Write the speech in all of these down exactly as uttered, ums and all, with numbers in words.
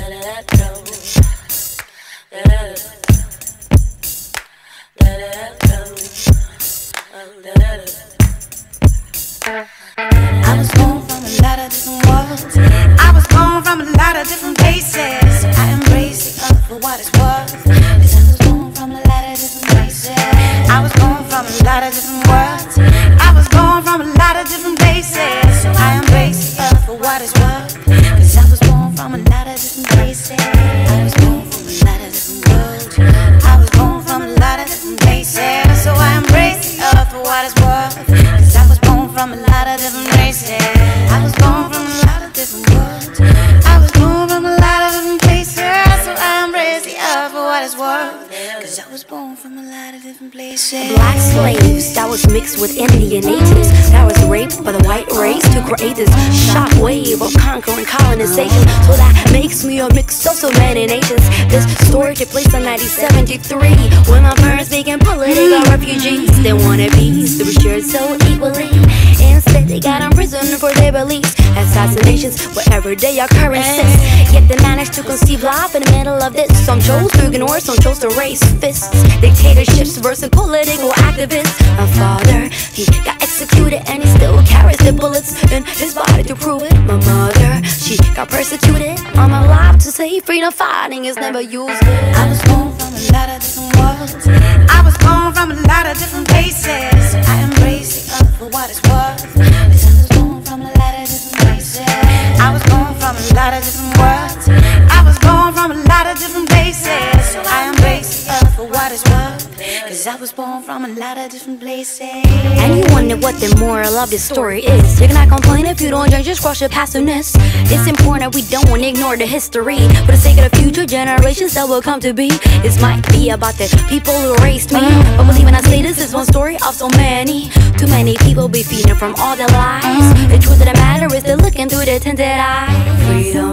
I was born from a lot of different worlds. I was born from a lot of different places. I embrace the earth for what it's worth, 'cause I was born from a lot of different places. I was born from a lot of different worlds. I was born from a lot of different places. So I embrace the earth for what it's worth, 'cause I was born from a lot of different places. I was born from a lot of different worlds. I was born from a lot of different places. So I embrace the earth for what it's worth, 'cause I was born from a lot of different races. I was born from a lot of different worlds. I was born from a lot of different places. So I embrace the earth for what it's worth, 'cause I was born from a lot of different places. Black slaves that was mixed with Indian natives that was raped by the white race to create this shock wave of conquering colonization. So that makes me a mix of so many nations. This story took place in nineteen seventy-three when my parents became political refugees. They wanted peace to be shared so equally. Instead they got imprisoned for their beliefs. Assassinations were everyday occurrences, yet they managed to conceive life in the middle of this. Some chose to ignore, some chose to raise fists. Dictatorships versus political activists. My father, he got executed and he still carries the bullets in his body to prove it. My mother, she got persecuted. All my life to say freedom fighting is never used. I was born from a lot of different worlds. I was born from a lot of different places. I embrace the earth for what it's worth, 'cause I was born from a lot of different places. I was born from a lot of different worlds. I was born from a lot of different places. So I embrace the earth for what it's worth, 'cause I was born from a lot of different places. And you wonder what the moral of this story is. You cannot complain if you don't judge, just crush your passiveness. It's important that we don't ignore the history for the sake of the future generations that will come to be. This might be about the people who raised me, but believe when I say this is one story of so many. Too many people be feeding from all their lies. The truth of the matter is they're looking through their tinted eyes. Freedom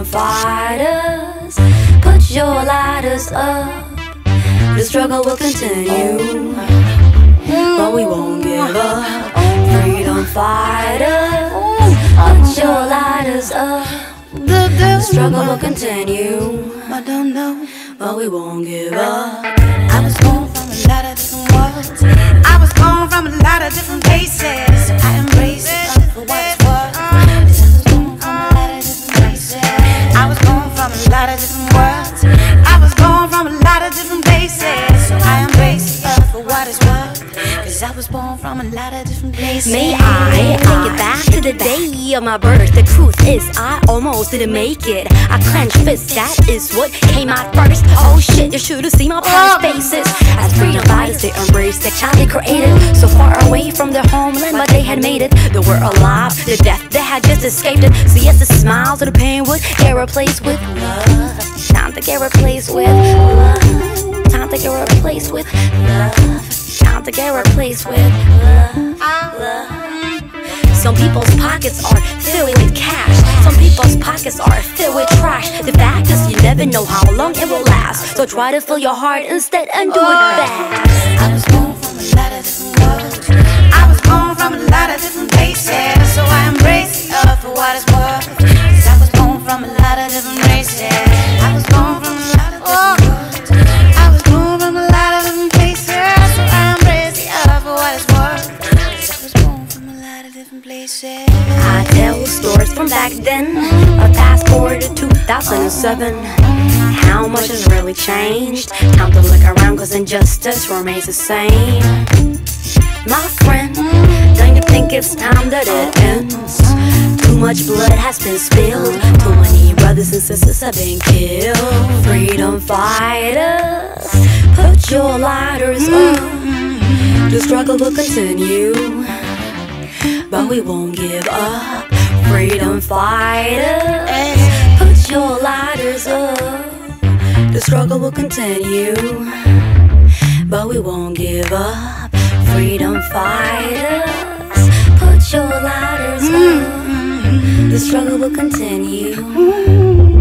fighters, put your lighters up. The struggle will continue, but we won't give up. Freedom fighters, put your lighters up. The struggle will continue, I don't know, but we won't give up. I was born from a lot of different worlds. I was born from a lot of different places. I embrace the earth for what it's worth, 'cause I was born from a lot of different places. I was born from a lot of different worlds. I was born from a lot of different places. So I embrace the earth for what it's worth, 'cause I was born from a lot of different places. May I take it back to the day of my birth? The truth is I almost didn't make it. I clenched fists, that is what came out first. Oh shit, you should have seen my parents' faces. As freedom fighters, they embraced the child they created, so far away from their homeland, but they had made it. They were alive, the death they had just escaped it. So yes, the smiles of the pain would get replaced with love. Time to get replaced with love. Time to get replaced with love. Time to get replaced with love. Some people's pockets are filled with cash. Some people's pockets are filled with trash. The fact is you never know how long it will last, so try to fill your heart instead and do it fast. I was born from a lot of different worlds. I was born from a lot of different places. So I embrace the earth for what it's worth, 'cause I was born from a lot of different races. I was born from a lot of different worlds. I was born from a lot of different places. So I embrace the earth for what it's worth, 'cause I was born from a lot of different places. I tell stories from back then, but fast forward to two thousand seven. How much has really changed? Time to look around, 'cause injustice remains the same. My friend, don't you think it's time that it ends? Too much blood has been spilled. Too many brothers and sisters have been killed. Freedom fighters, put your lighters up. The struggle will continue, but we won't give up. Freedom fighters, put your lighters up. The struggle will continue, but we won't give up. Freedom fighters, put your lighters up. The struggle will continue.